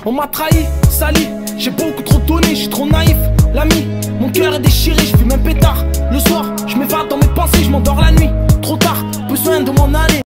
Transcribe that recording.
On m'a trahi, sali, j'ai beaucoup trop donné, je suis trop naïf. L'ami, mon cœur est déchiré, je fume un pétard. Le soir, je m'évade dans mes pensées, je m'endors la nuit. Trop tard, besoin de m'en aller.